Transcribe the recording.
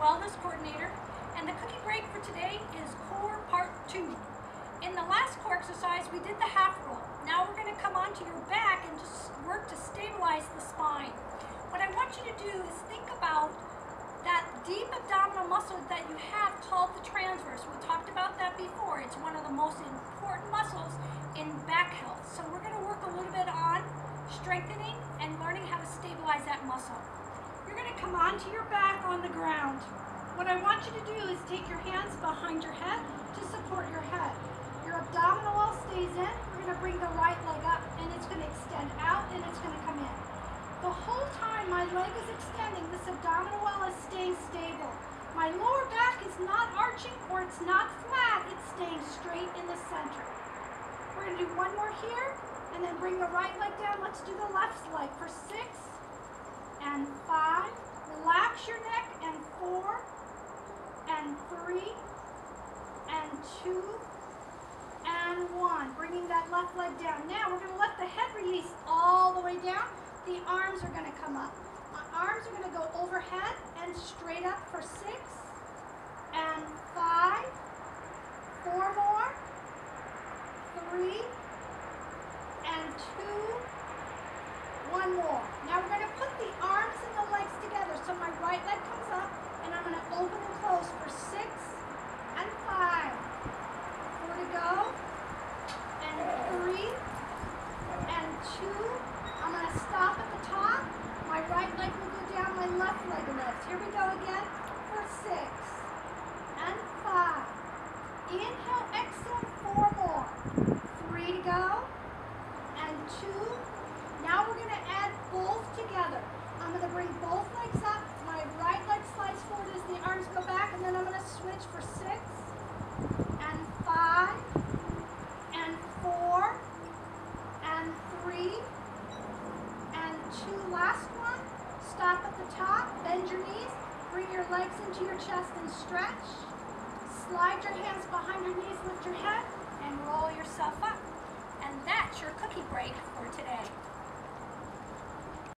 Wellness Coordinator, and the cookie break for today is core part 2. In the last core exercise, we did the half roll. Now we're going to come onto your back and just work to stabilize the spine. What I want you to do is think about that deep abdominal muscle that you have called the transverse. We talked about that before. It's one of the most important muscles in back health. So we're going to work a little bit on strengthening and learning how to stabilize that muscle. You're going to come onto your back on the ground. What I want you to do is take your hands behind your head to support your head. Your abdominal wall stays in. We're going to bring the right leg up and it's going to extend out and it's going to come in. The whole time my leg is extending, this abdominal wall is staying stable. My lower back is not arching or it's not flat, it's staying straight in the center. We're going to do one more here and then bring the right leg down. Let's do the left leg for 6 and 5. Relax your neck and 4 and 3 and 2 and 1. Bringing that left leg down. Now we're going to let the head release all the way down. The arms are going to come up. My arms are going to go overhead and straight up for 6 and 5. 4 more. 3 and 2. 1 more. Now we're going to put the arms and the legs together. So my right leg comes up and I'm going to open and close for 6 and 5. 4 to go. And 3 and 2. I'm going to stop at the top. My right leg will go down, my left leg lifts. Here we go again for 6 and 5. Inhale, exhale, 4 more. 3 to go and 2. Now we're going to add both together. I'm going to bring both legs up. My right leg slides forward as the arms go back, and then I'm going to switch for 6 and 5 and 4 and 3 and 2. Last one. Stop at the top. Bend your knees. Bring your legs into your chest and stretch. Slide your hands behind